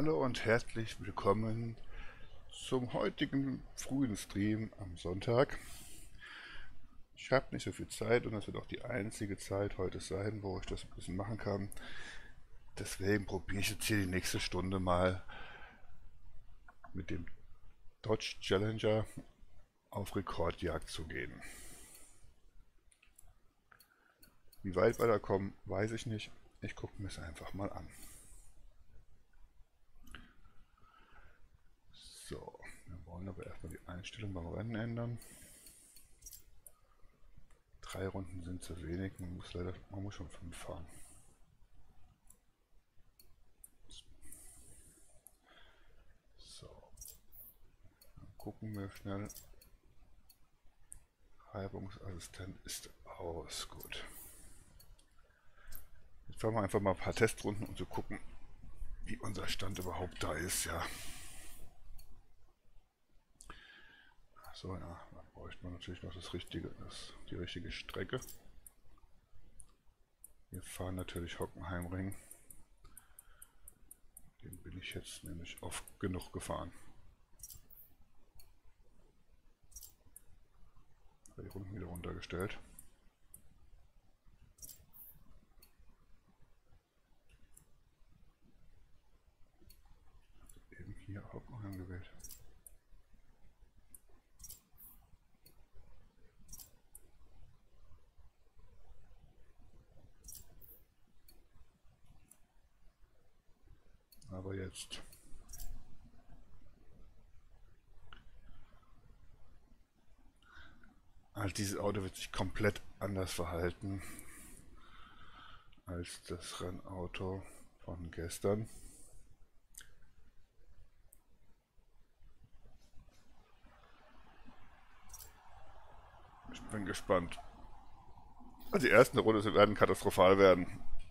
Hallo und herzlich willkommen zum heutigen frühen Stream am Sonntag. Ich habe nicht so viel Zeit und das wird auch die einzige Zeit heute sein, wo ich das ein bisschen machen kann. Deswegen probiere ich jetzt hier die nächste Stunde mal mit dem Dodge Challenger auf Rekordjagd zu gehen. Wie weit wir da kommen, weiß ich nicht. Ich gucke mir es einfach mal an. So, wir wollen aber erstmal die Einstellung beim Rennen ändern. 3 Runden sind zu wenig, man muss schon 5 fahren. So, dann gucken wir schnell. Reibungsassistent ist aus, gut. Jetzt fahren wir einfach mal ein paar Testrunden, um zu gucken, wie unser Stand überhaupt da ist, ja. So, ja, da bräuchte man natürlich noch die richtige Strecke. Wir fahren natürlich Hockenheimring. Den bin ich jetzt nämlich oft genug gefahren. Die Runden wieder runtergestellt. Eben hier Hockenheim gewählt. Aber jetzt. Also dieses Auto wird sich komplett anders verhalten als das Rennauto von gestern. Ich bin gespannt. Also die ersten Runde werden katastrophal werden.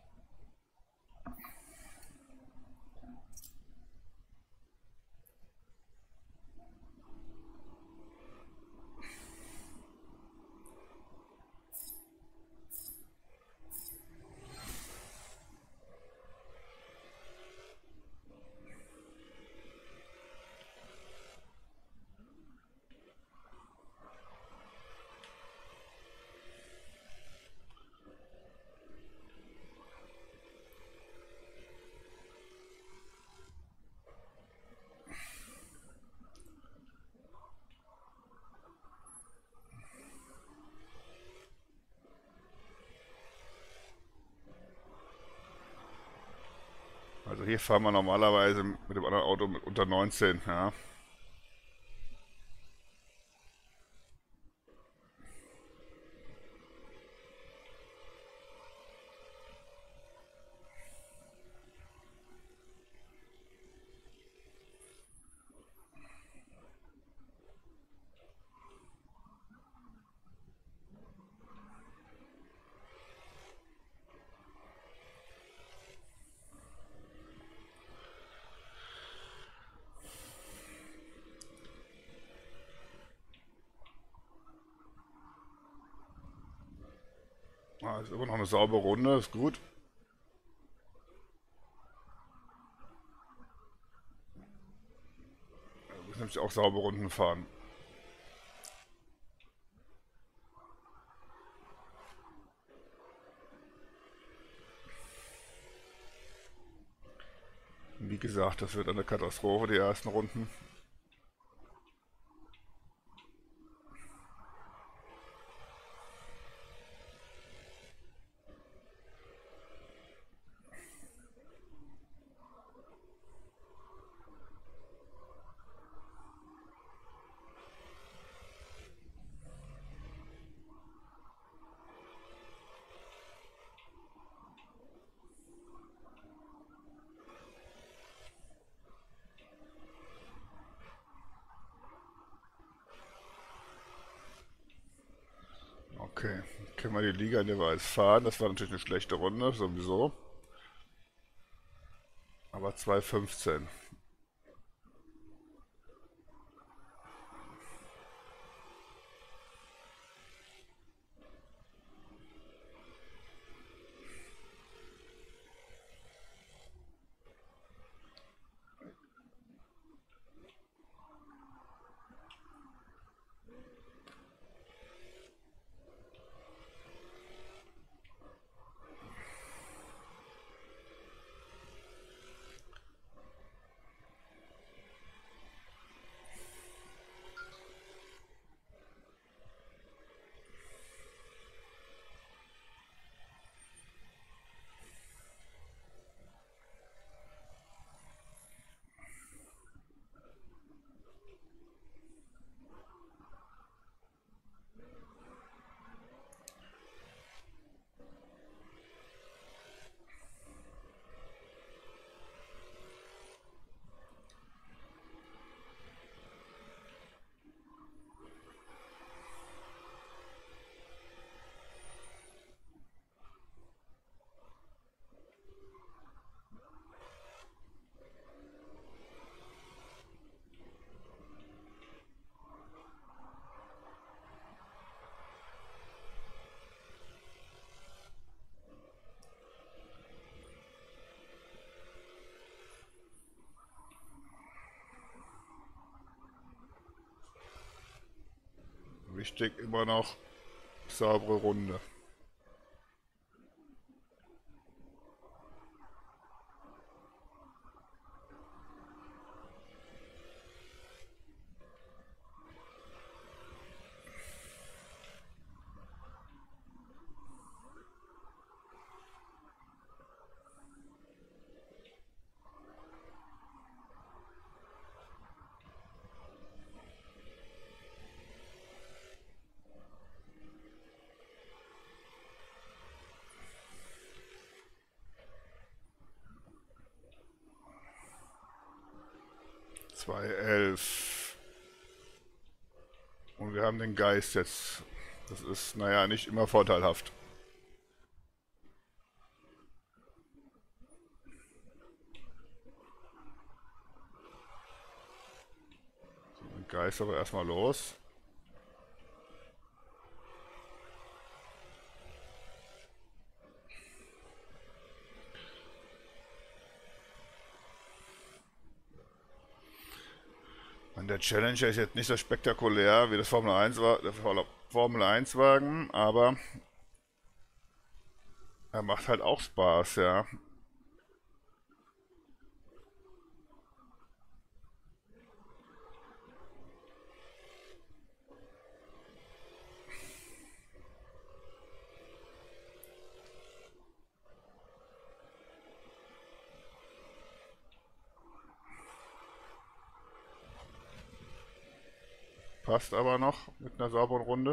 Also hier fahren wir normalerweise mit dem anderen Auto mit unter 19, ja. Ist immer noch eine saubere Runde, ist gut. Wir müssen nämlich auch saubere Runden fahren. Wie gesagt, das wird eine Katastrophe, die ersten Runden. Okay, können wir die Liga jeweils fahren. Das war natürlich eine schlechte Runde, sowieso. Aber 2,15. Wichtig immer noch saubere Runde. Zwei 11. Und wir haben den Geist jetzt. Das ist, naja, nicht immer vorteilhaft. So, den Geist aber erstmal los. Und der Challenger ist jetzt nicht so spektakulär wie das Formel 1 war, der Formel 1 Wagen, aber er macht halt auch Spaß, ja. Passt aber noch mit einer sauberen Runde.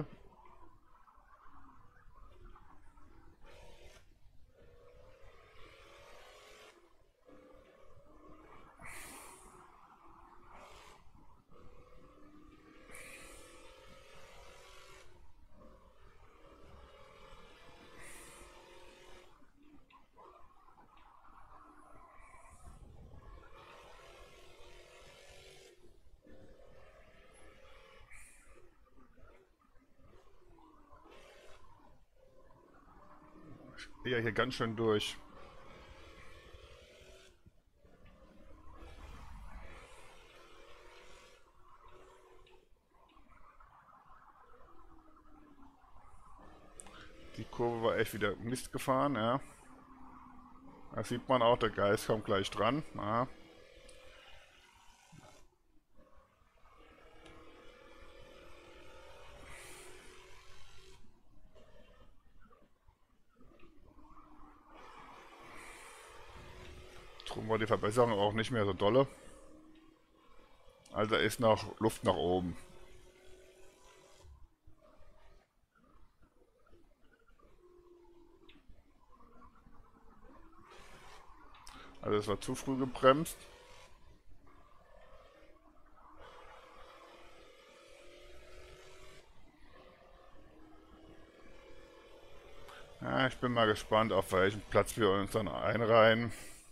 Ja, hier ganz schön durch. Die Kurve war echt wieder Mist gefahren, ja. Da sieht man auch, der Geist kommt gleich dran. Ja. Drum war die Verbesserung auch nicht mehr so dolle. Also ist noch Luft nach oben. Also es war zu früh gebremst. Ja, ich bin mal gespannt, auf welchen Platz wir uns dann einreihen.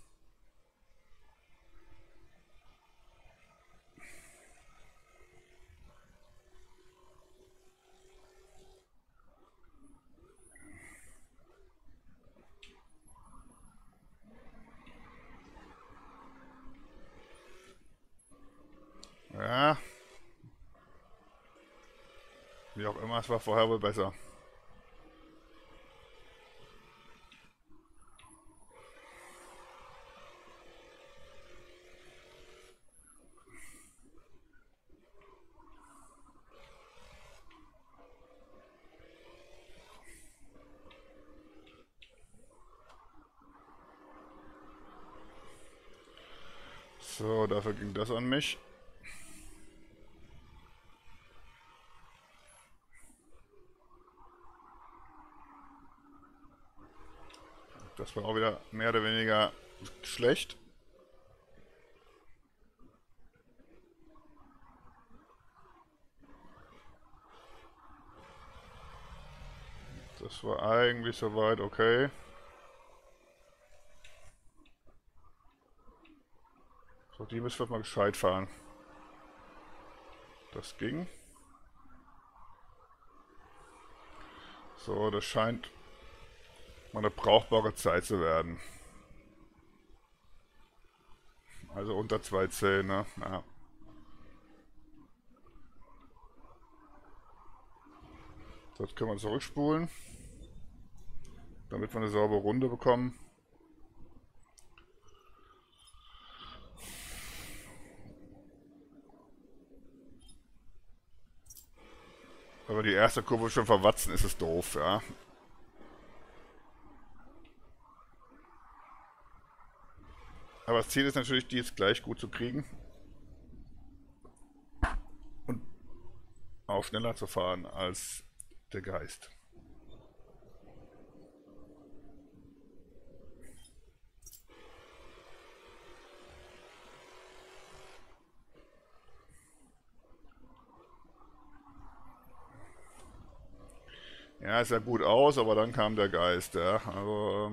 Ja, wie auch immer, es war vorher wohl besser. So, dafür ging das an mich. Das war auch wieder mehr oder weniger schlecht. Das war eigentlich soweit okay. So, die müssen wir mal gescheit fahren. Das ging. So, das scheint mal eine brauchbare Zeit zu werden. Also unter 2,10, ne? Ja. So, jetzt können wir zurückspulen, damit wir eine saubere Runde bekommen. Wenn wir die erste Kurve schon verwatzen, ist es doof, ja. Aber das Ziel ist natürlich, die jetzt gleich gut zu kriegen. Und auch schneller zu fahren als der Geist. Ja, es sah gut aus, aber dann kam der Geist, ja. Also,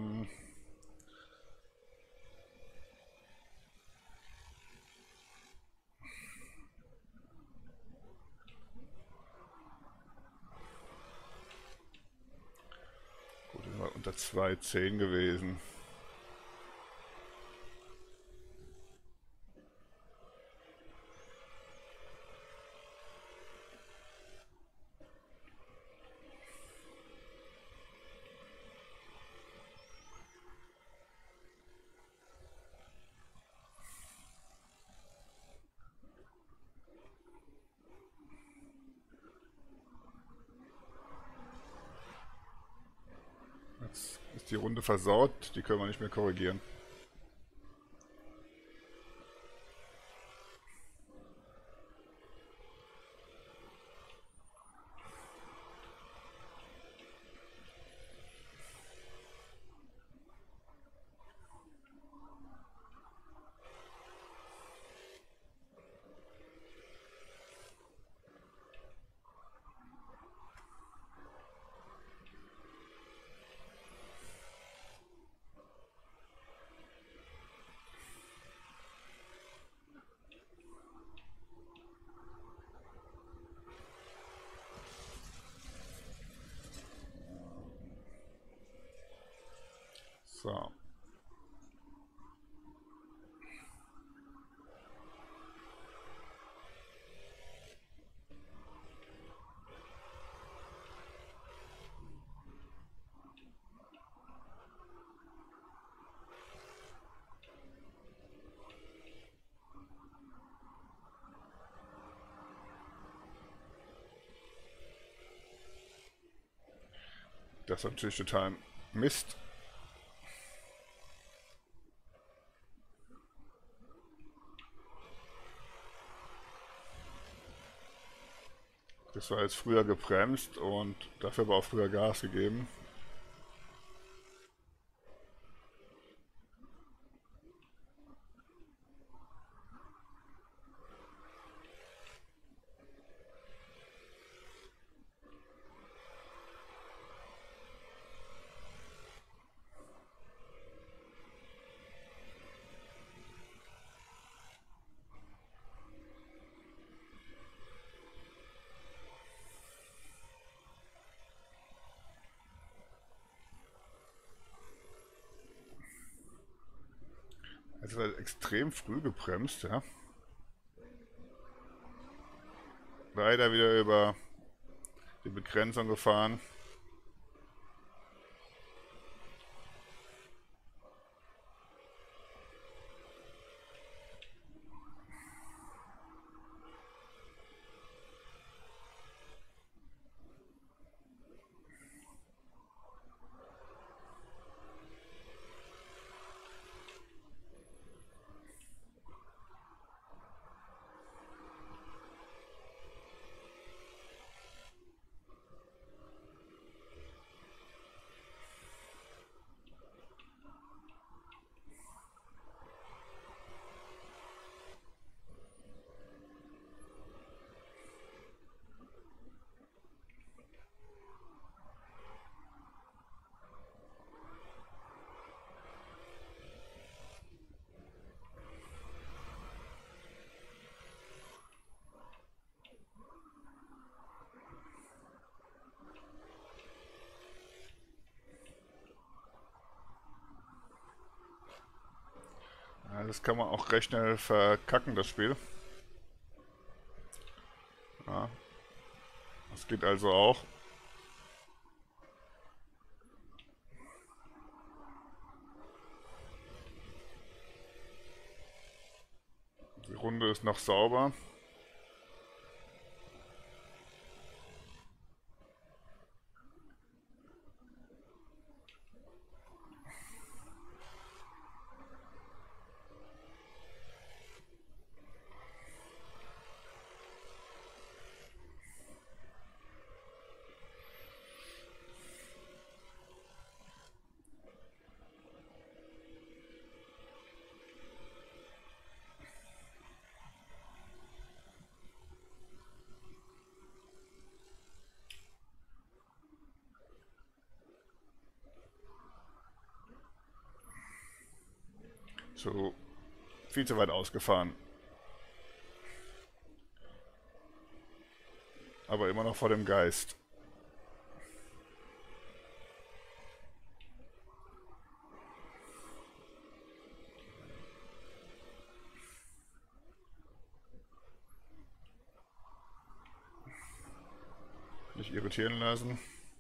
gut, wir waren unter 2,10 gewesen. Jetzt ist die Runde versaut, die können wir nicht mehr korrigieren. So. Das ist natürlich total Mist. Das war jetzt früher gebremst und dafür aber auch früher Gas gegeben. Also war extrem früh gebremst, ja. Leider wieder über die Begrenzung gefahren. Ja, das kann man auch recht schnell verkacken, das Spiel. Ja, das geht also auch. Runde ist noch sauber. So, viel zu weit ausgefahren. Aber immer noch vor dem Geist. Nicht irritieren lassen.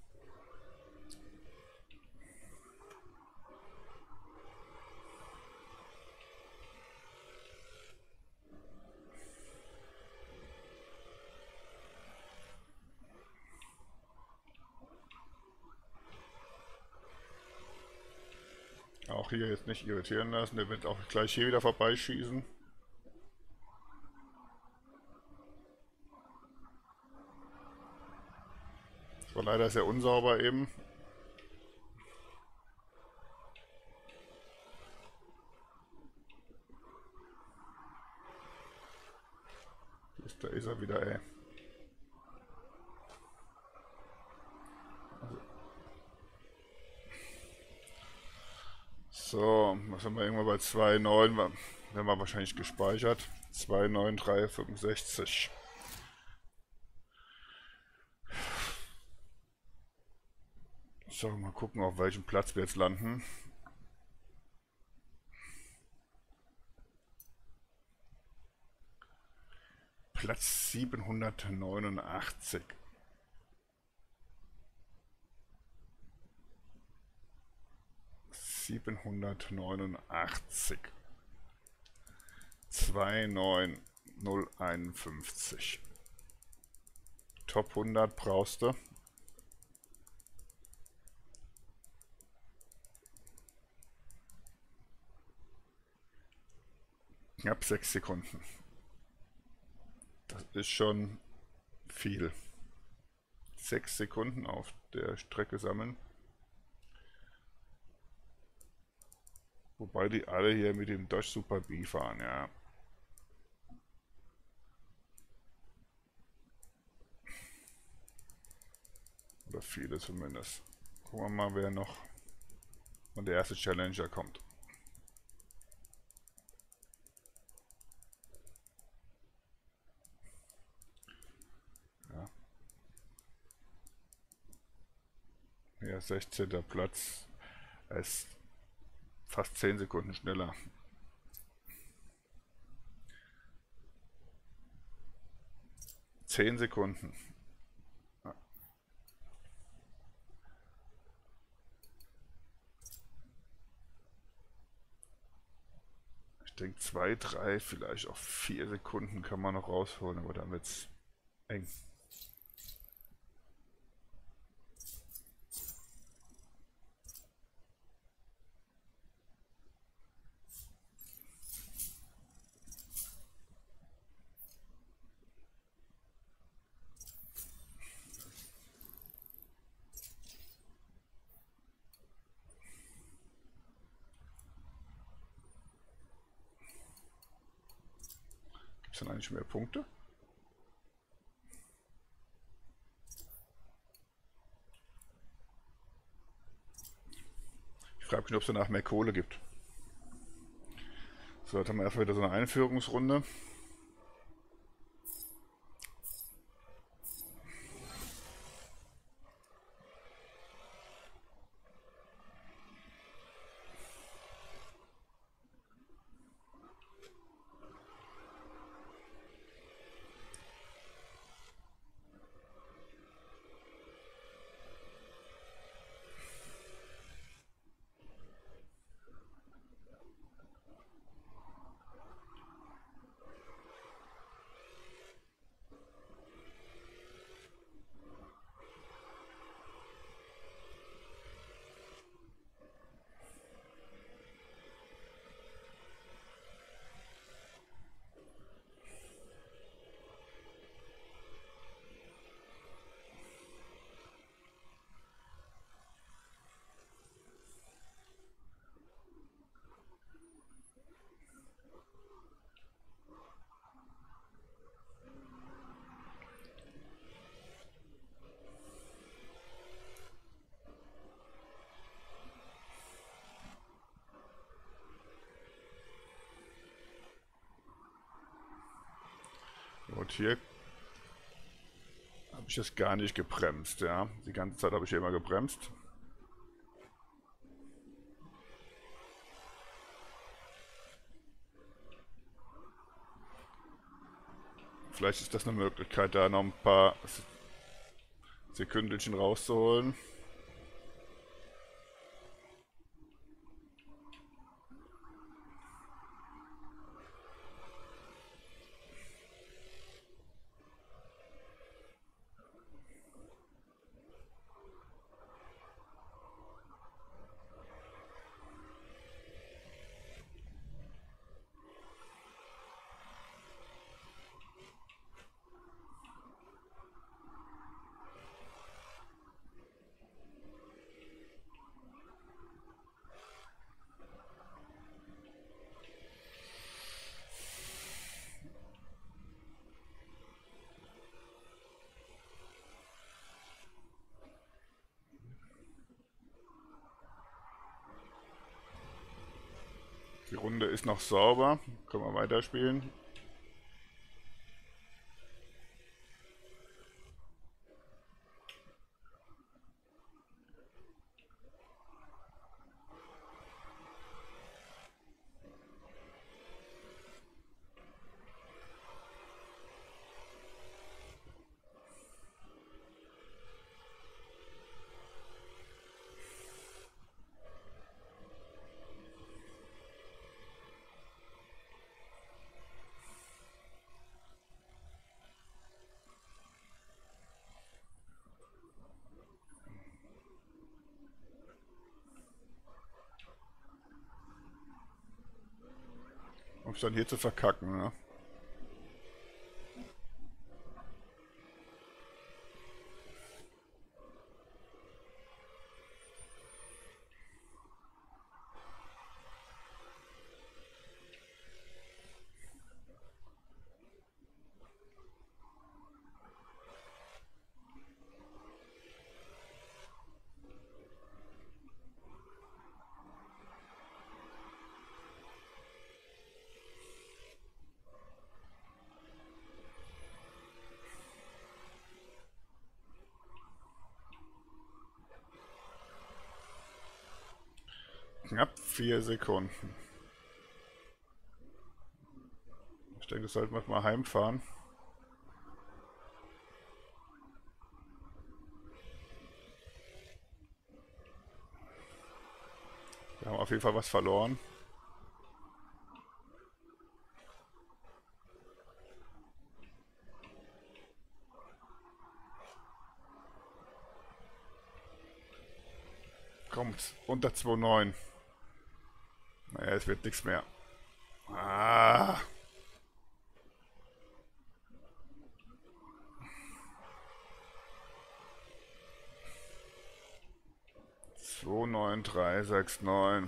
Auch hier jetzt nicht irritieren lassen, der wird auch gleich hier wieder vorbeischießen. Das war leider sehr unsauber eben. Da ist er wieder, ey. So, was haben wir irgendwann bei 2,9? Werden wir wahrscheinlich gespeichert. 2,9365. So, mal gucken, auf welchem Platz wir jetzt landen. Platz 789. ...789... 29051. Top 100 brauchst du. Knapp 6 Sekunden. Das ist schon viel. 6 Sekunden auf der Strecke sammeln. Wobei die alle hier mit dem Dodge Super B fahren, ja. Oder viele zumindest. Gucken wir mal, wer noch und der erste Challenger kommt. Ja. Ja, 16. Platz. Er ist fast 10 Sekunden schneller. Sekunden. Ja. Ich denke 2, 3, vielleicht auch 4 Sekunden kann man noch rausholen, aber dann wird es eng. Gibt es dann eigentlich mehr Punkte? Ich frage mich, ob es danach mehr Kohle gibt. So, jetzt haben wir erstmal wieder so eine Einführungsrunde. Und hier habe ich jetzt gar nicht gebremst, ja. Die ganze Zeit habe ich hier immer gebremst. Vielleicht ist das eine Möglichkeit, da noch ein paar Sekündelchen rauszuholen. Die Runde ist noch sauber. Können wir weiterspielen. Um es dann hier zu verkacken, ne? Knapp 4 Sekunden. Ich denke, das sollten wir mal heimfahren. Wir haben auf jeden Fall was verloren. Kommt unter 2,9. Naja, es wird nichts mehr. Ah. So 9,369.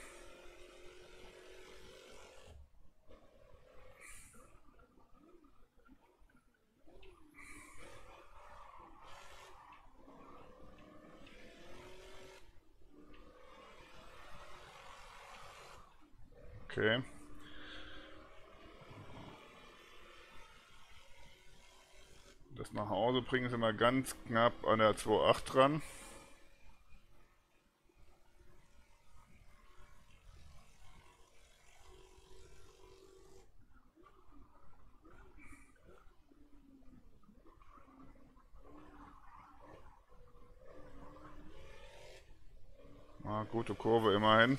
Okay. Das nach Hause bringen sind wir ganz knapp an der 2,8 dran. Ah, gute Kurve immerhin.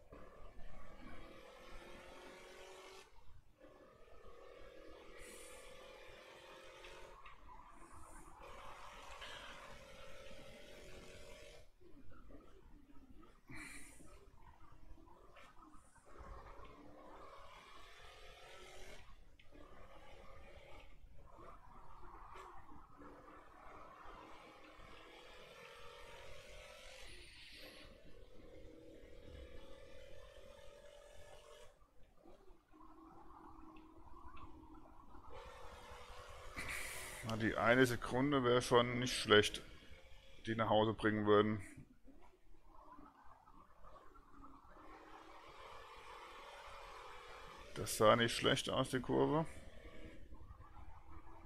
Na, die eine Sekunde wäre schon nicht schlecht, die nach Hause bringen würden. Das sah nicht schlecht aus, die Kurve.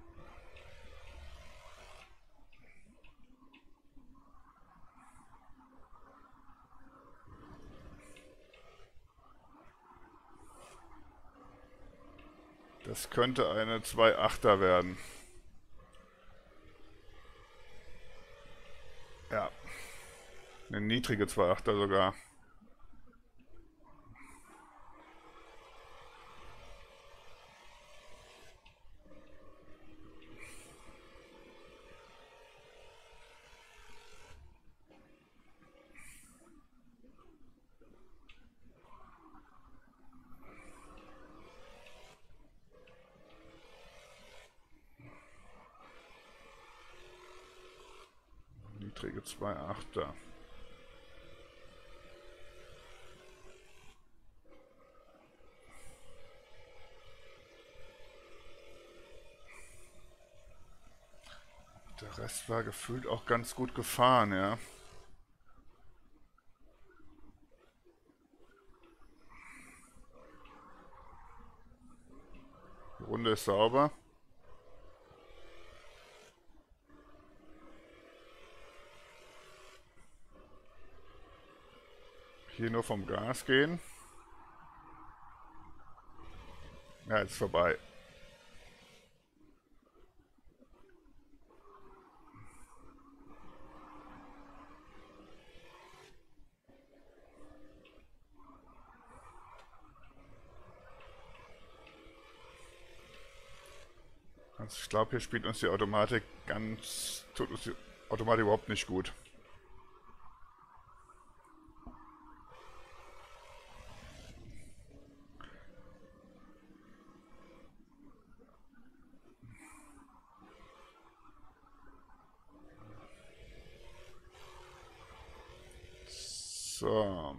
Das könnte eine 2,8er werden. Ja, eine niedrige 2,8er sogar. Niedrige 2,8er. Der Rest war gefühlt auch ganz gut gefahren, ja. Die Runde ist sauber. Hier nur vom Gas gehen. Ja, jetzt vorbei. Also ich glaube, hier spielt uns die Automatik tut uns die Automatik überhaupt nicht gut. So.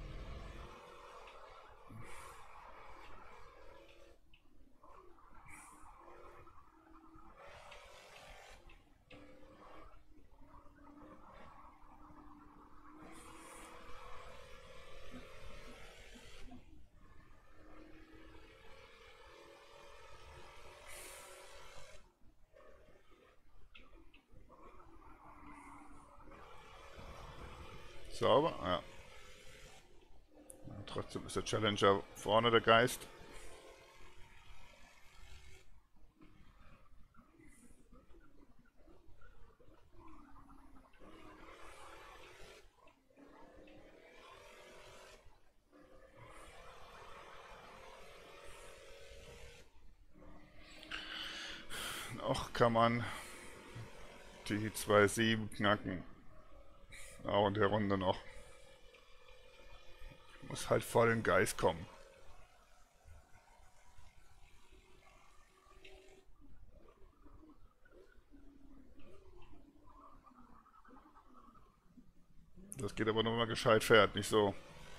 Sauber? Ja. Trotzdem ist der Challenger vorne der Geist. Noch kann man die 2,7 knacken. Auch in der Runde noch. Muss halt vor den Geist kommen. Das geht aber nur, wenn man gescheit fährt, nicht so.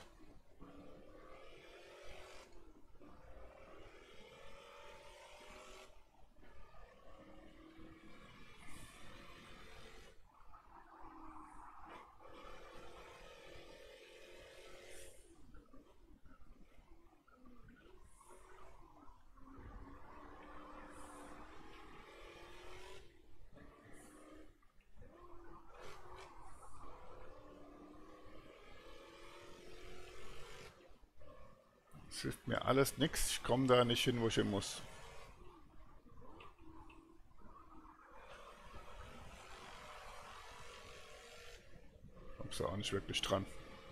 Es hilft mir alles nichts. Ich komme da nicht hin, wo ich hin muss. Kommst du auch nicht wirklich dran.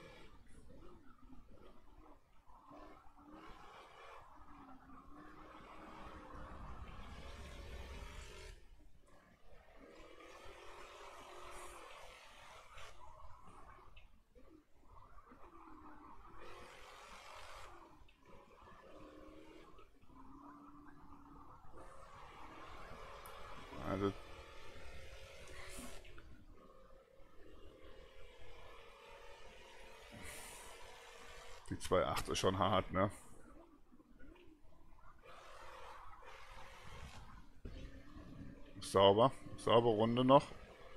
Also die 2,8 ist schon hart, ne? Sauber. Saubere Runde noch.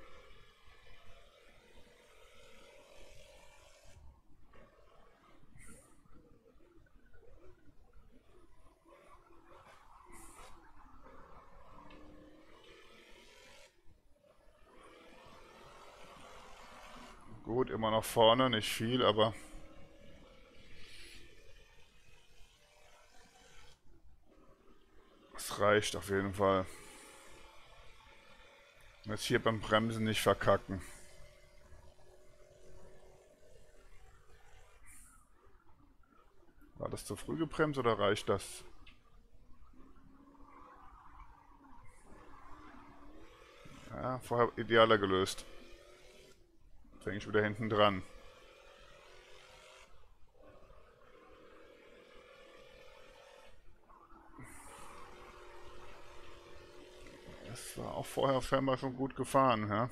Gut, immer noch vorne, nicht viel, aber Das reicht auf jeden Fall. Jetzt hier beim Bremsen nicht verkacken. War das zu früh gebremst oder reicht das? Ja, vorher idealer gelöst. Jetzt hänge ich wieder hinten dran. Das war auch vorher scheinbar schon gut gefahren, ja.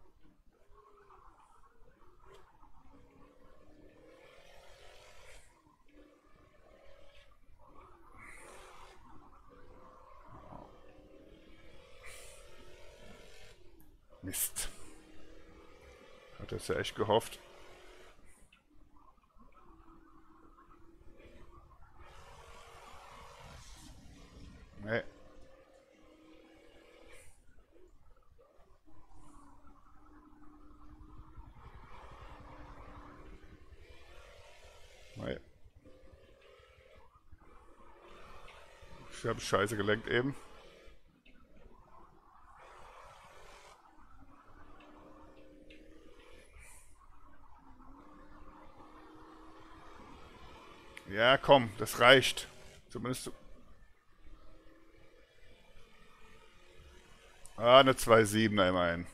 Mist. Hat das ja echt gehofft. Nee. Nee. Ich habe scheiße gelenkt eben. Ja, komm, das reicht. Zumindest. Ah, eine 2,7er immerhin.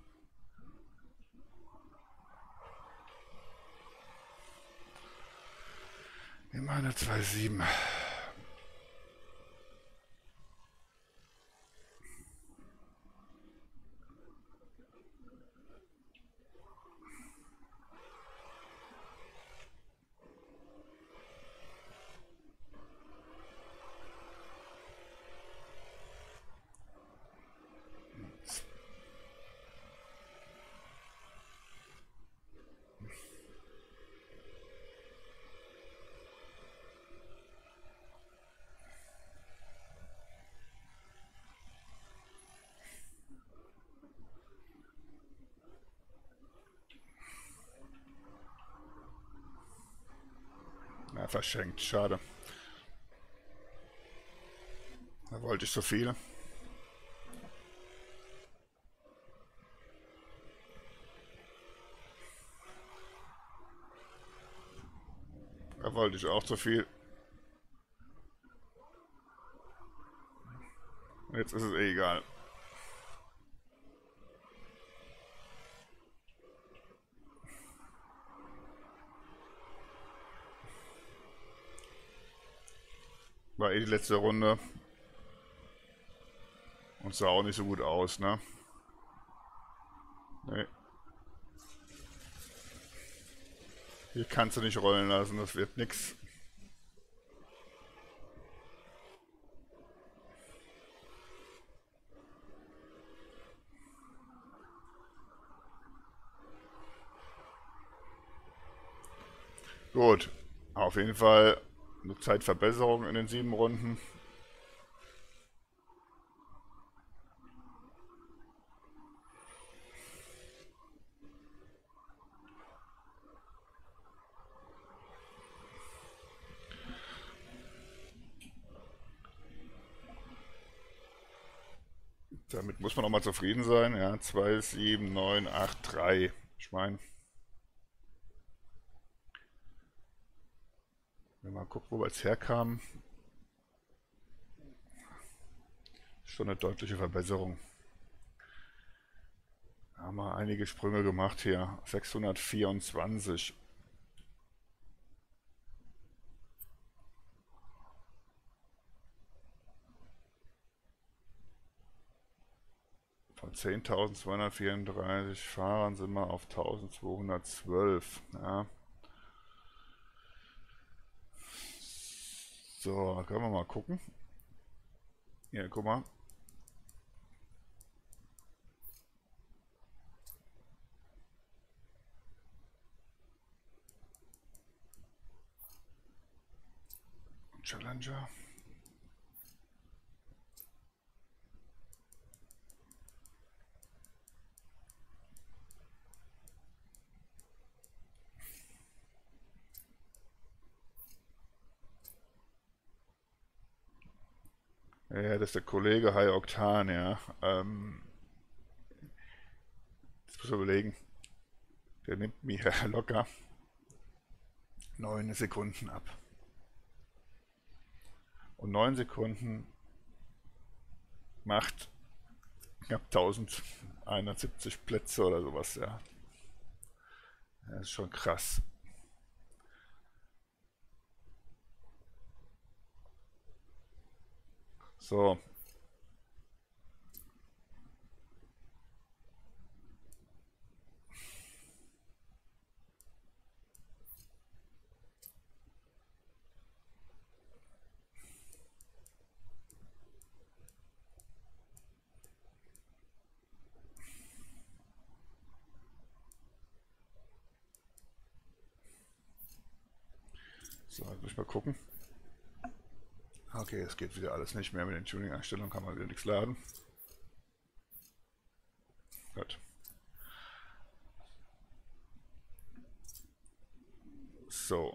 Immer eine 2,7. Ja, verschenkt, schade. Da wollte ich so viel. Da wollte ich auch zu viel. Jetzt ist es eh egal. War eh die letzte Runde. Und sah auch nicht so gut aus, ne? Nee. Hier kannst du nicht rollen lassen, das wird nix. Gut, auf jeden Fall eine Zeitverbesserung in den 7 Runden. Damit muss man auch mal zufrieden sein. Ja, 2, 7, 9, 8, 3. Ich meine, wenn man guckt, wo wir jetzt herkamen, ist schon eine deutliche Verbesserung. Haben wir einige Sprünge gemacht hier. 624. Von 10.234 Fahrern sind wir auf 1.212. Ja. So, können wir mal gucken. Hier, guck mal. Challenger. Ja, das ist der Kollege High Octane, ja. Jetzt muss ich überlegen. Der nimmt mir locker 9 Sekunden ab. Und 9 Sekunden macht knapp 1170 Plätze oder sowas, ja. Das ist schon krass. So. So, jetzt muss ich mal gucken. Okay, es geht wieder alles nicht mehr mit den Tuning-Einstellungen, kann man wieder nichts laden. Gut. So.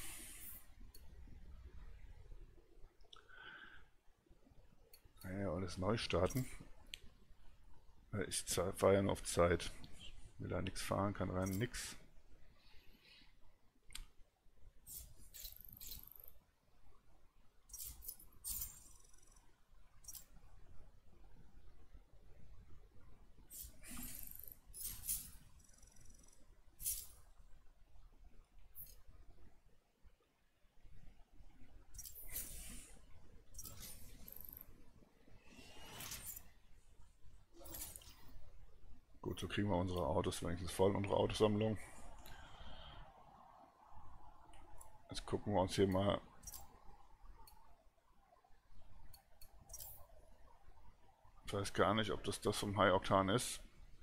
Ja, alles neu starten. Ich fahre ja nur auf Zeit. Will da nichts fahren, kann rein nix. Gut, so kriegen wir unsere Autos wenigstens voll, unsere Autosammlung. Jetzt gucken wir uns hier mal ich weiß gar nicht, ob das vom High Octane ist.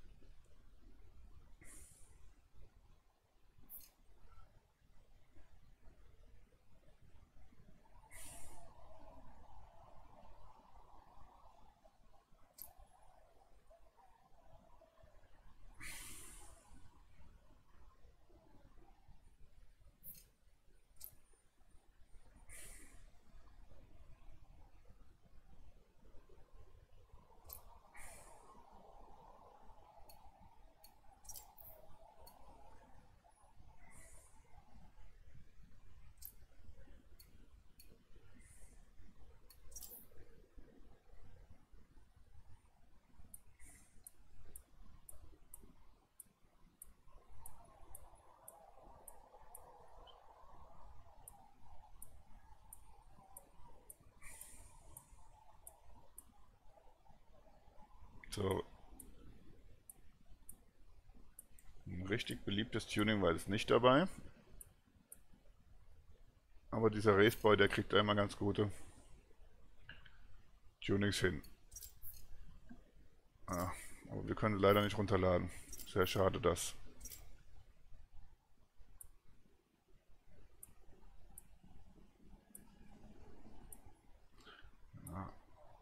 So. Ein richtig beliebtes Tuning war jetzt nicht dabei. Aber dieser Raceboy, der kriegt einmal ganz gute Tunings hin. Ah, aber wir können leider nicht runterladen. Sehr schade das. Ja.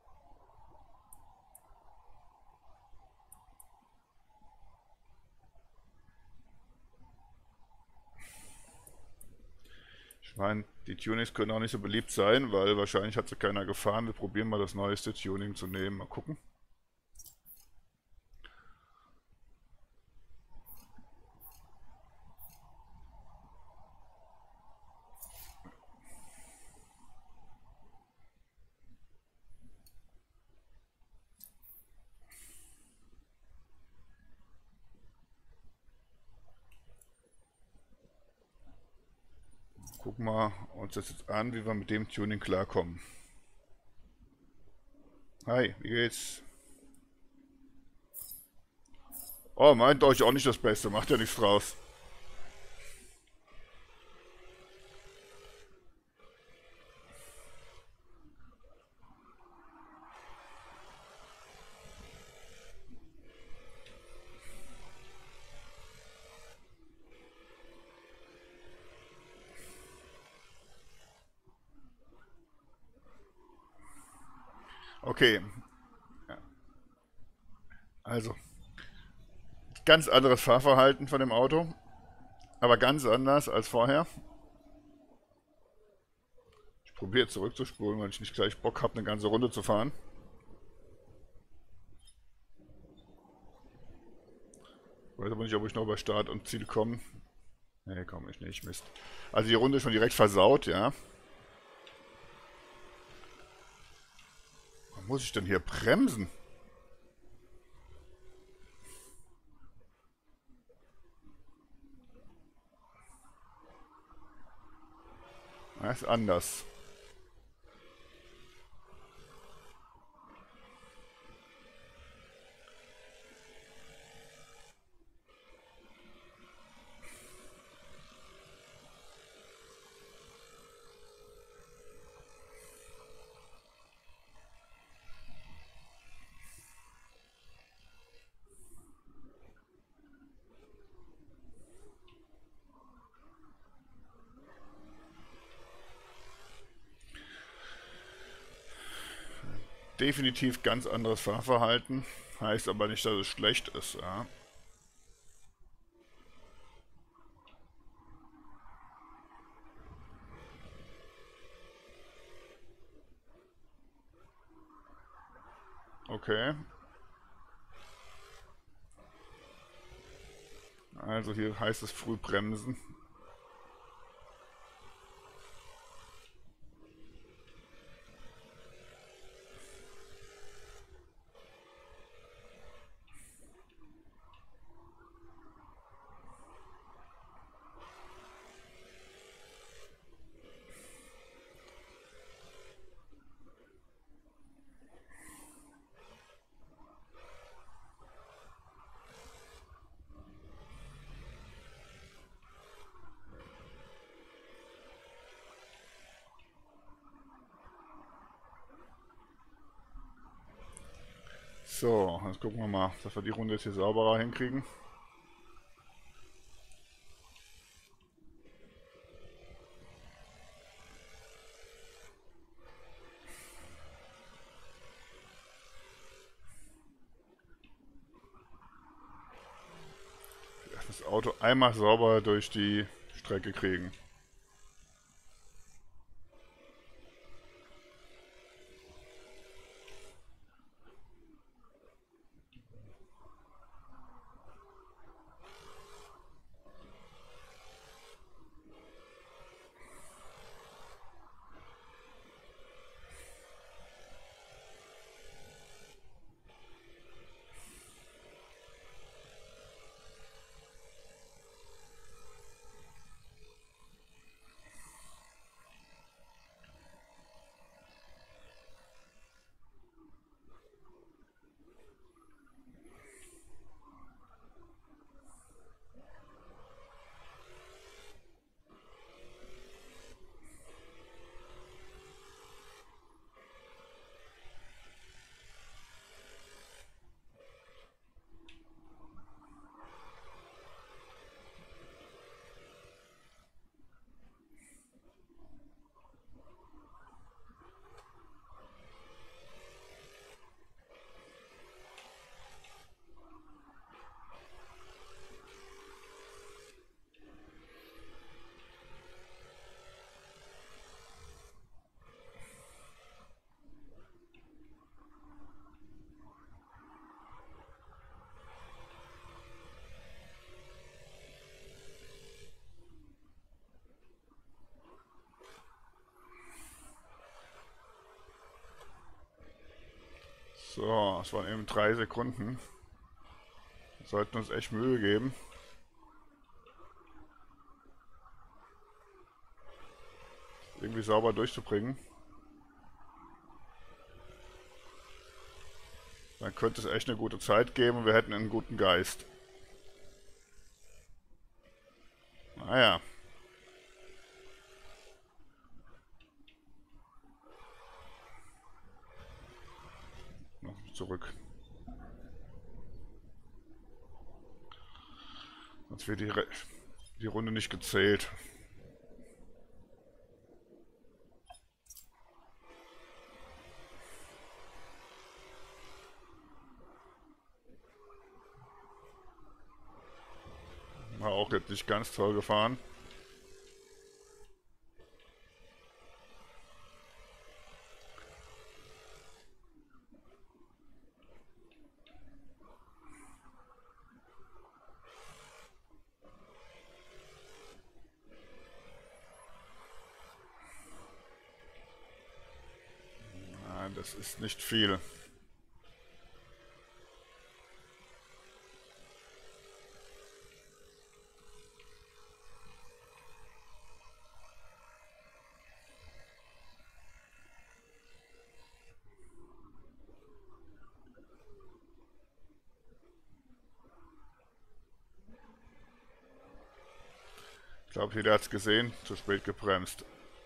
Ich meine, die Tunings können auch nicht so beliebt sein, weil wahrscheinlich hat sie keiner gefahren. Wir probieren mal das neueste Tuning zu nehmen. Mal gucken. Gucken wir uns das jetzt an, wie wir mit dem Tuning klarkommen. Hi, wie geht's? Oh, meint euch auch nicht das Beste, macht ja nichts draus. Okay, also ganz anderes Fahrverhalten von dem Auto, aber ganz anders als vorher. Probiert zurückzuspulen, weil ich nicht gleich Bock habe, eine ganze Runde zu fahren. Weiß aber nicht, ob ich noch bei Start und Ziel komme. Nee, komme ich nicht, Mist. Also die Runde ist schon direkt versaut, ja. Warum muss ich denn hier bremsen? Das ist anders. Definitiv ganz anderes Fahrverhalten. Heißt aber nicht, dass es schlecht ist, ja. Okay. Also hier heißt es früh bremsen. So, jetzt gucken wir mal, dass wir die Runde jetzt hier sauberer hinkriegen. Das Auto einmal sauber durch die Strecke kriegen. So, es waren eben 3 Sekunden. Wir sollten uns echt Mühe geben. Irgendwie sauber durchzubringen. Dann könnte es echt eine gute Zeit geben und wir hätten einen guten Geist. Naja. Noch zurück. Sonst wird die Runde nicht gezählt. War auch jetzt nicht ganz toll gefahren. Das ist nicht viel. Ich glaube, jeder hat es gesehen, zu spät gebremst.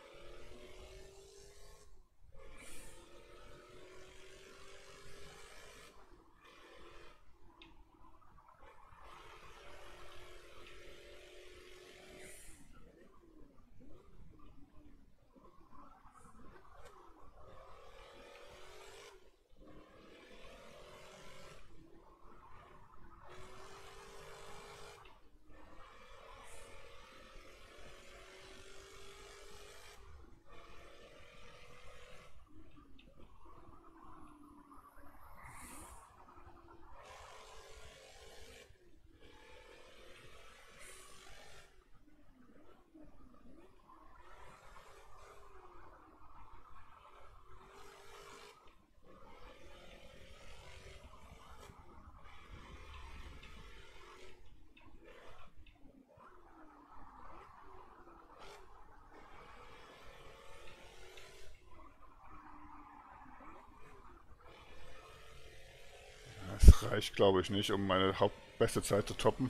Das reicht, glaube ich, nicht, um meine hauptbeste Zeit zu toppen.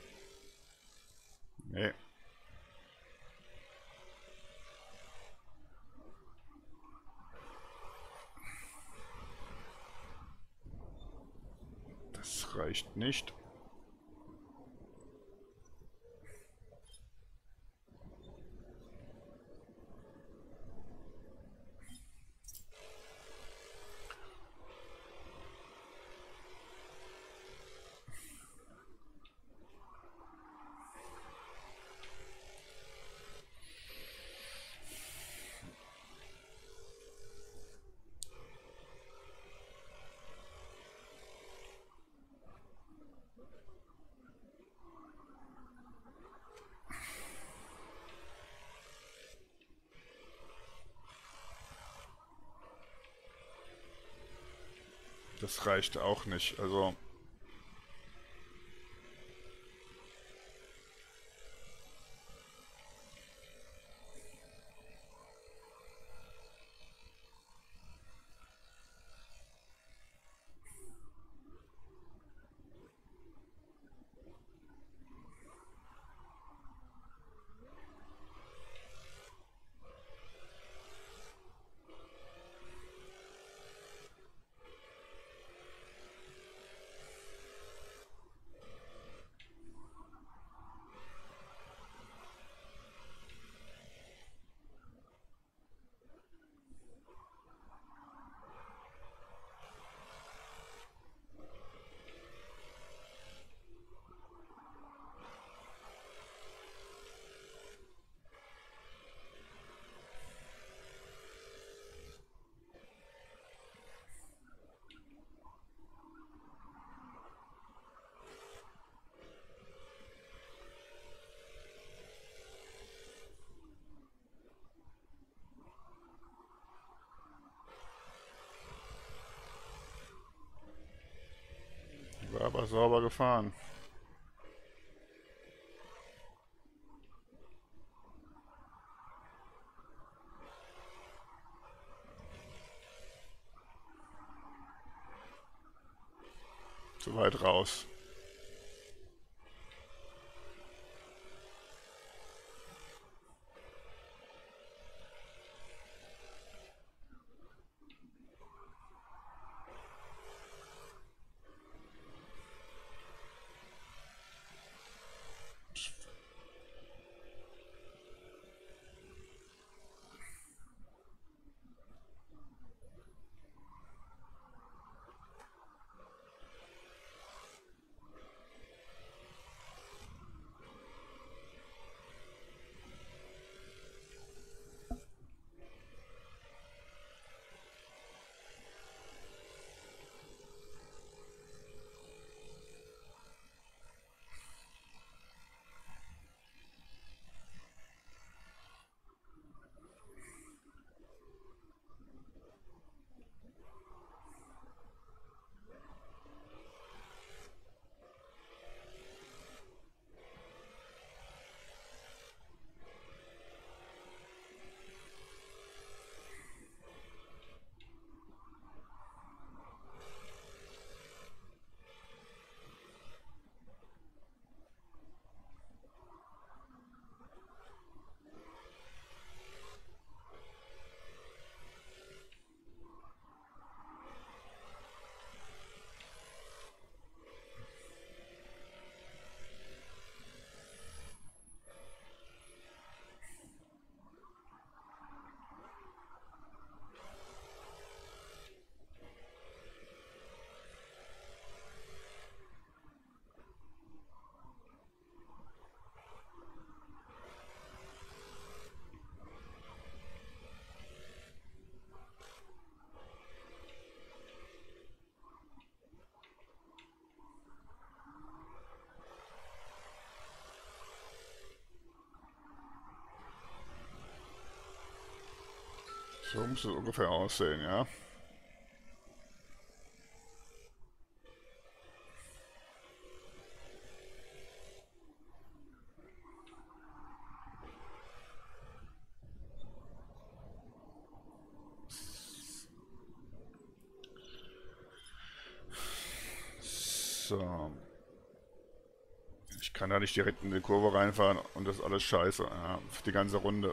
Nee, das reicht nicht. Das reicht auch nicht. Also, war aber sauber gefahren. Zu weit raus. So muss es ungefähr aussehen, ja. So. Ich kann da nicht direkt in die Kurve reinfahren und das ist alles scheiße. Ja, für die ganze Runde.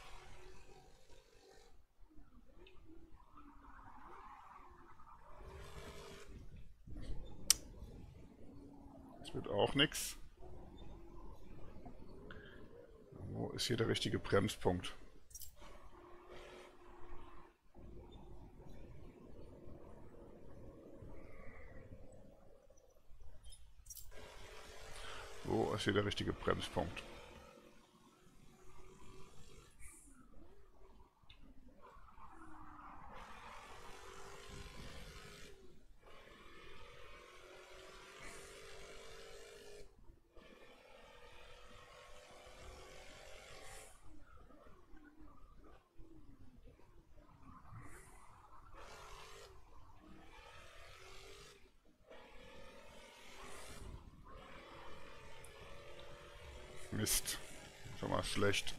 Das wird auch nichts. Wo ist hier der richtige Bremspunkt? Wo ist hier der richtige Bremspunkt? Mist. Schon mal schlecht.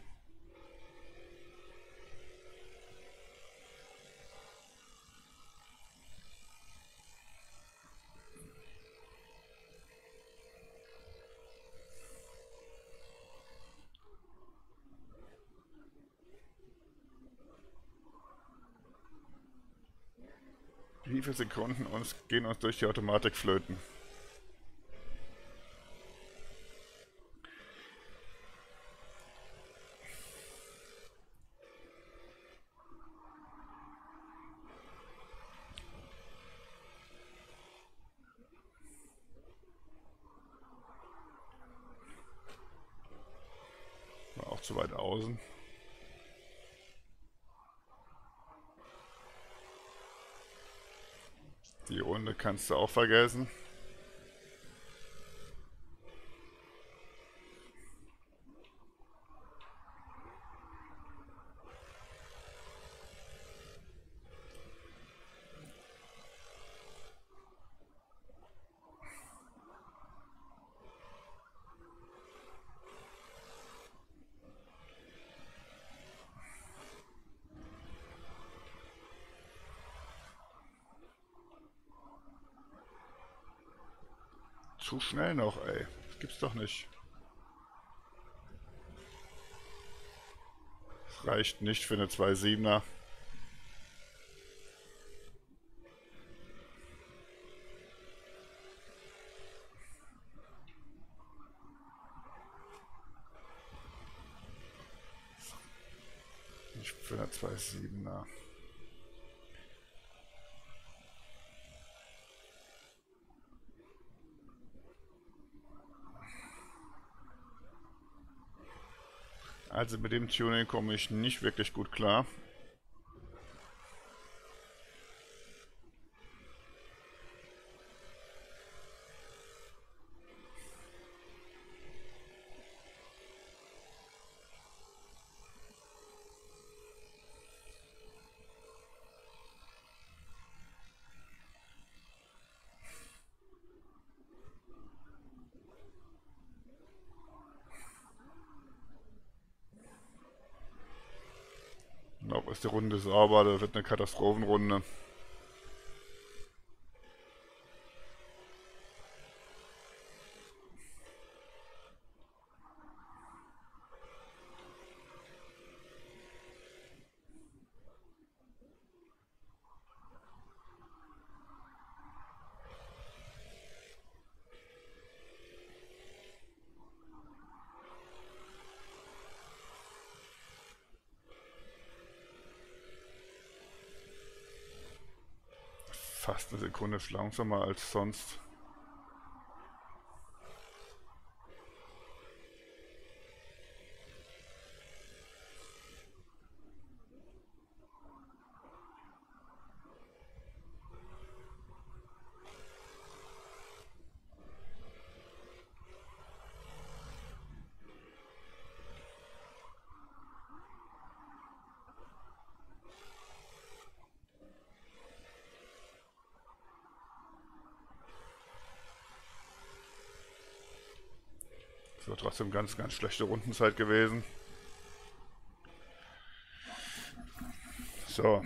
Wie viele Sekunden gehen uns durch die Automatik flöten? War auch zu weit außen. Die Runde kannst du auch vergessen. Zu schnell noch, ey. Das gibt's doch nicht. Das reicht nicht für eine 2,7er. Nicht für eine 2,7er. Also mit dem Tuning komme ich nicht wirklich gut klar. Noch ist die Runde sauber, das wird eine Katastrophenrunde. Fast eine Sekunde langsamer als sonst. wäre trotzdem ganz, ganz schlechte Rundenzeit gewesen. So.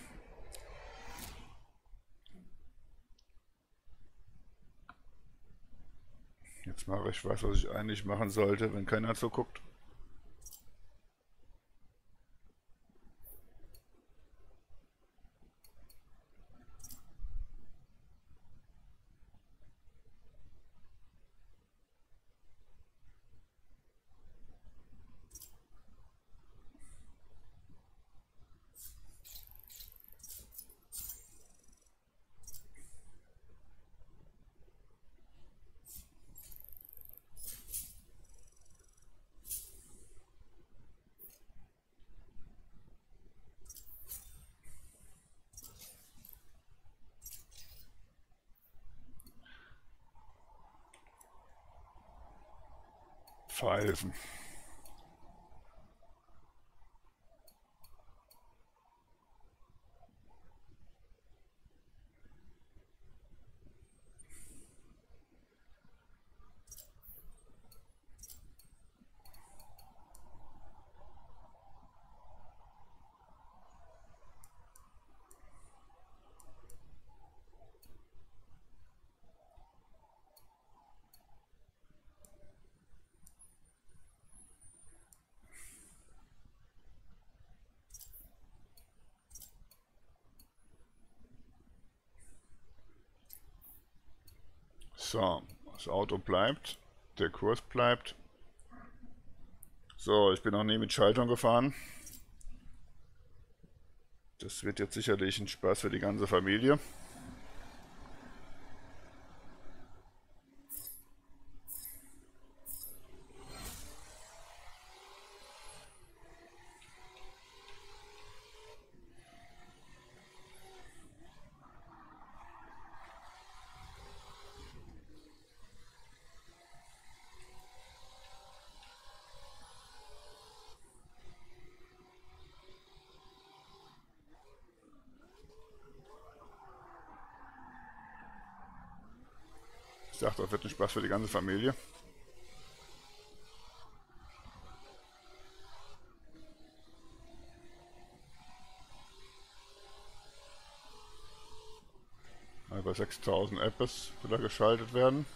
Jetzt mache ich was ich eigentlich machen sollte, wenn keiner zuguckt. Pfeifen. So, das Auto bleibt, der Kurs bleibt. So, ich bin noch nie mit Schaltung gefahren. Das wird jetzt sicherlich ein Spaß für die ganze Familie. Ich dachte, das wird ein Spaß für die ganze Familie. Bei 6000 Apps will er geschaltet werden.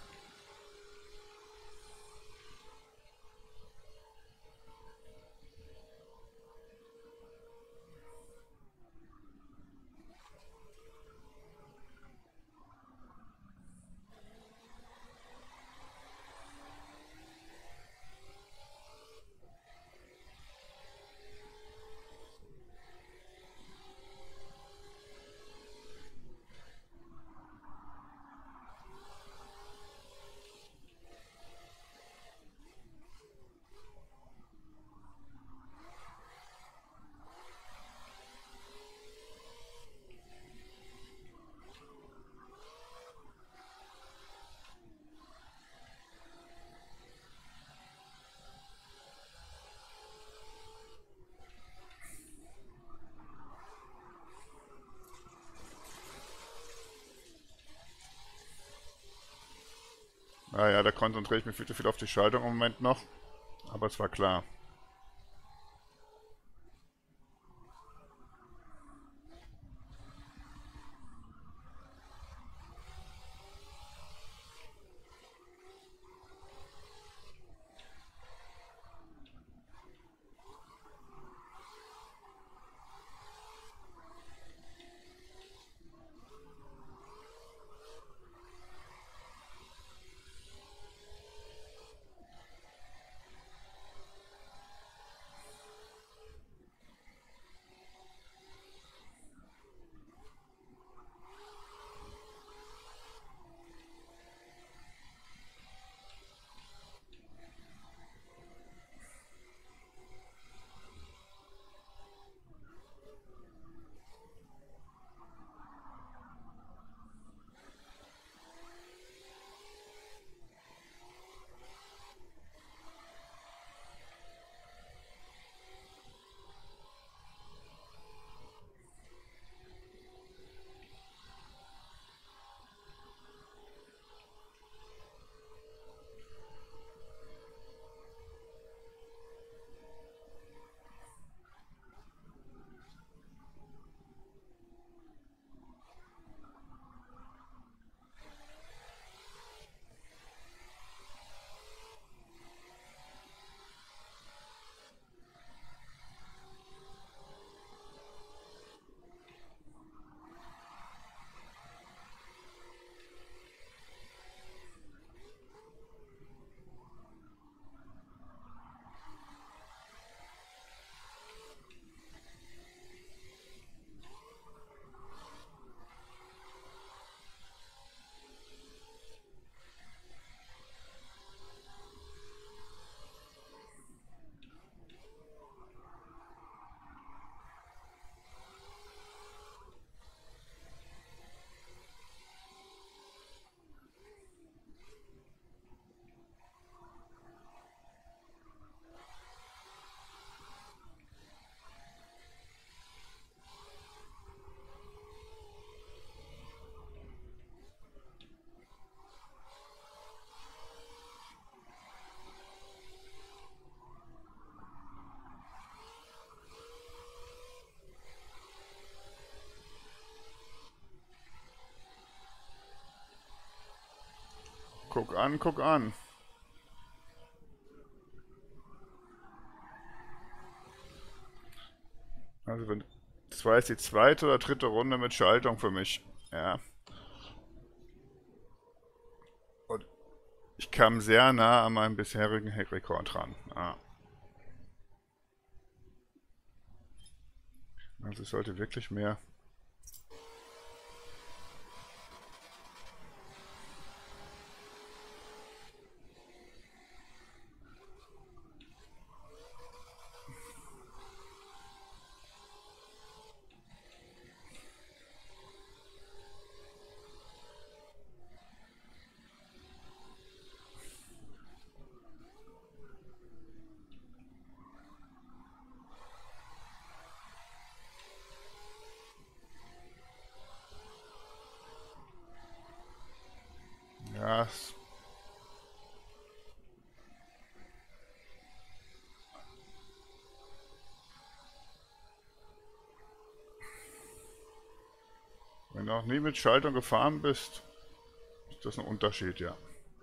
Naja, da konzentriere ich mich viel zu viel auf die Schaltung im Moment noch. Aber es war klar. Guck an, guck an. Also wenn, das war jetzt die zweite oder dritte Runde mit Schaltung für mich. Ja. Und ich kam sehr nah an meinem bisherigen Hackrekord ran. Ja. Also ich sollte wirklich mehr. Ja, wenn du noch nie mit Schaltung gefahren bist, ist das ein Unterschied, ja.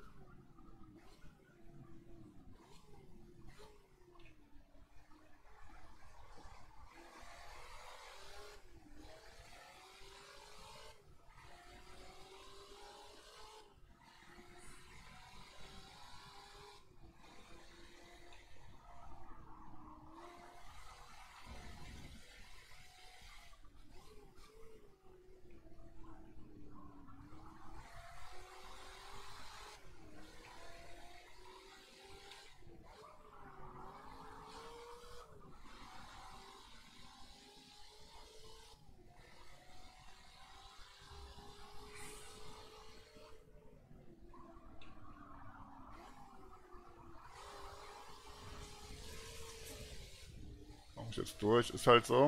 Mach ich jetzt durch, ist halt so.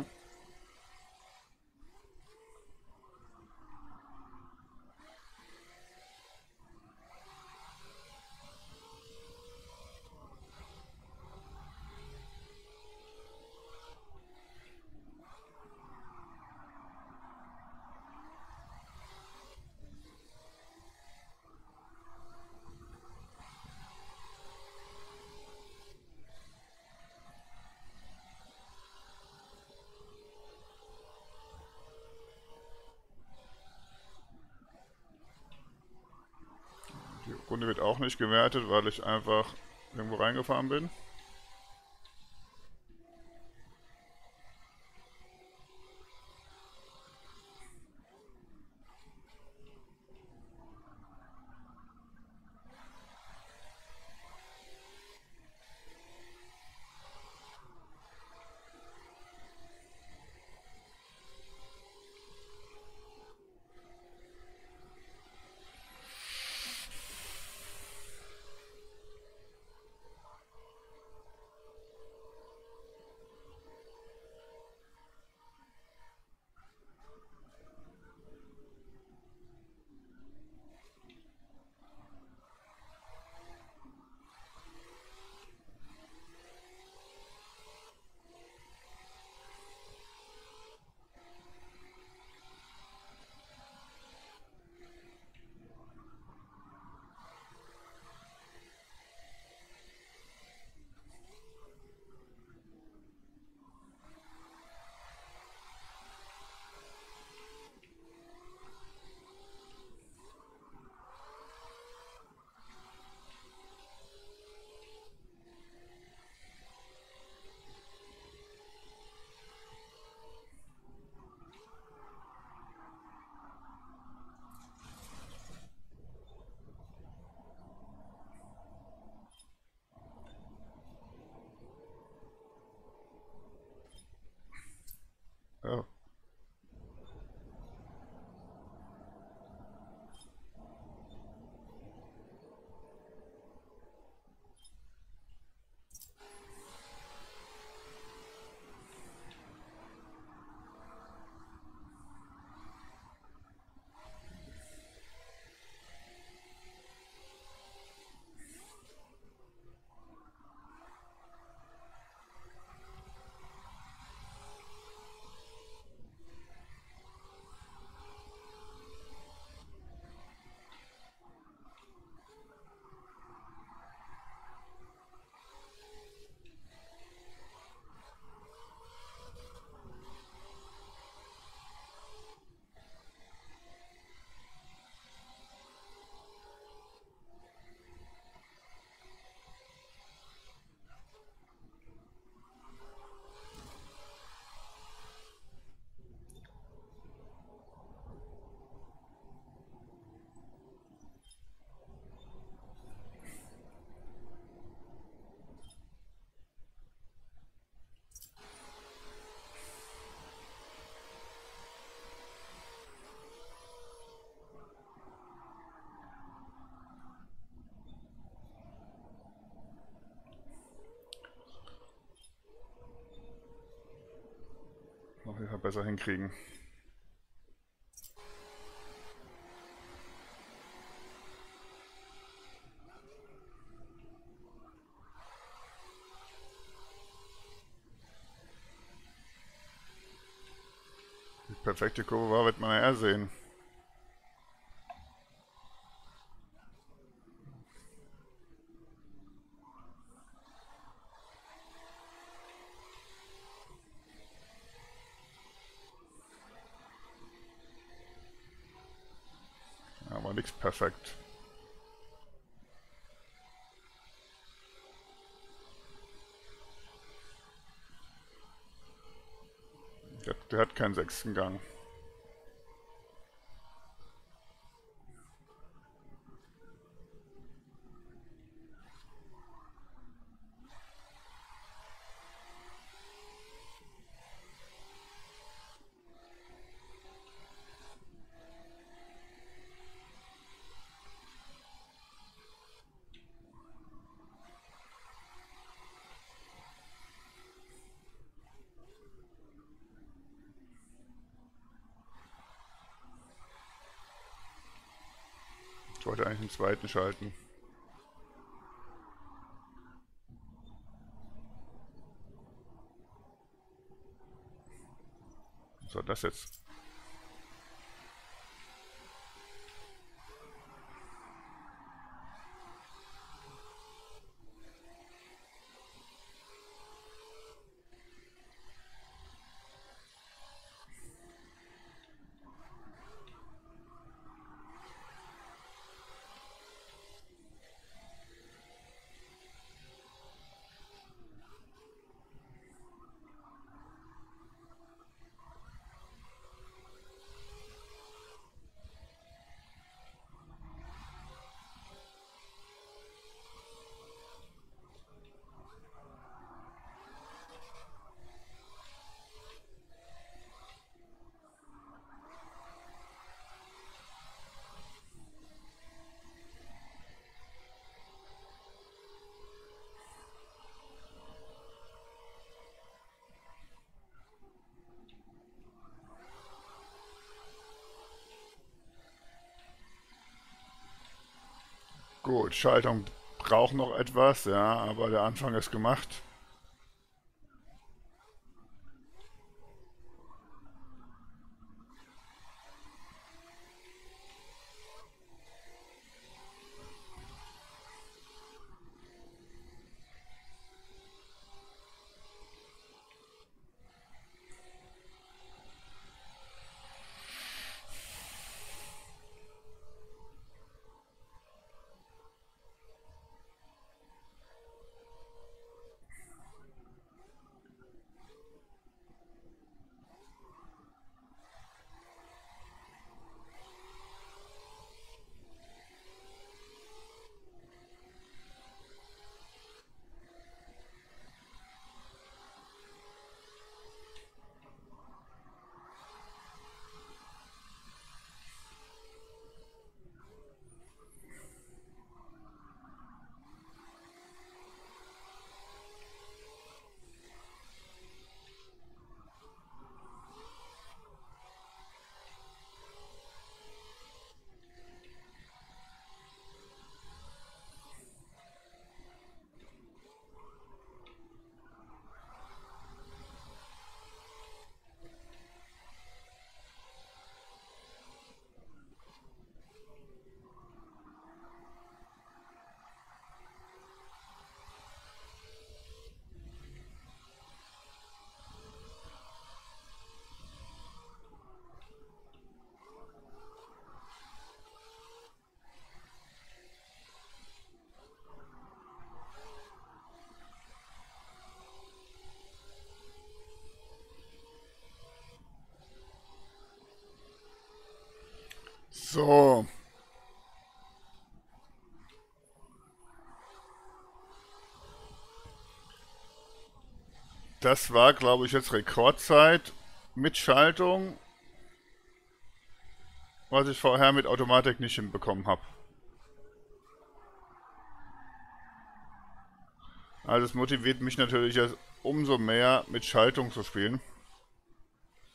Die Runde wird auch nicht gewertet, weil ich einfach irgendwo reingefahren bin. noch wieder besser hinkriegen. Die perfekte Kurve war, wird man ja sehen. Aber nichts perfekt. Der hat keinen sechsten Gang. Ich wollte eigentlich den zweiten schalten. Was war das jetzt? Gut, Schaltung braucht noch etwas, ja, aber der Anfang ist gemacht. So, das war, glaube ich, jetzt Rekordzeit mit Schaltung, was ich vorher mit Automatik nicht hinbekommen habe. Also es motiviert mich natürlich jetzt umso mehr mit Schaltung zu spielen.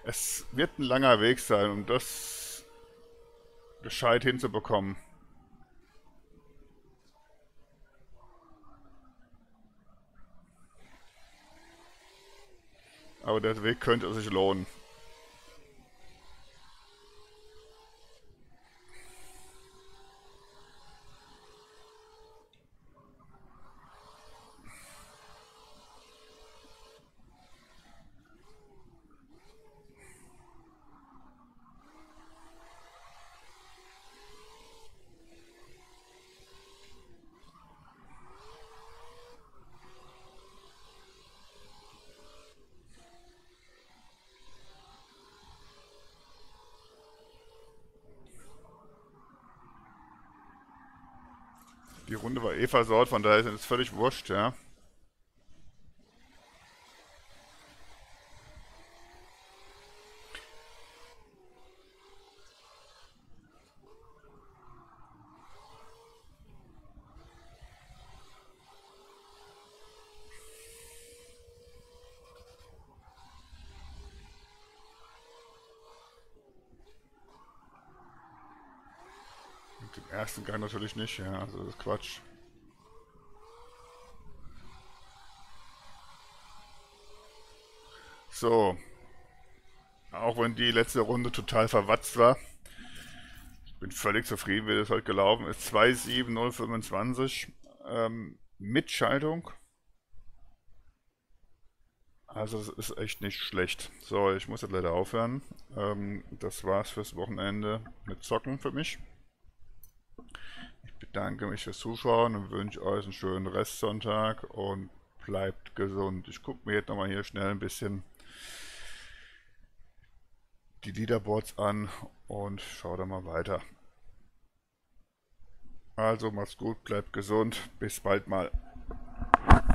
Es wird ein langer Weg sein, um das gescheit hinzubekommen. Aber der Weg könnte sich lohnen. Die Runde war eh versaut, von daher ist es völlig wurscht, ja. Und den ersten Gang natürlich nicht, ja. Also das ist Quatsch. So, auch wenn die letzte Runde total verwatzt war, bin völlig zufrieden, wie das heute gelaufen ist. 27025 mit Schaltung. Also das ist echt nicht schlecht. So, ich muss jetzt leider aufhören. Das war's fürs Wochenende mit Zocken für mich. Ich bedanke mich fürs Zuschauen und wünsche euch einen schönen Restsonntag und bleibt gesund. Ich gucke mir jetzt nochmal hier schnell ein bisschen die Leaderboards an und schaue dann mal weiter. Also macht's gut, bleibt gesund, bis bald mal.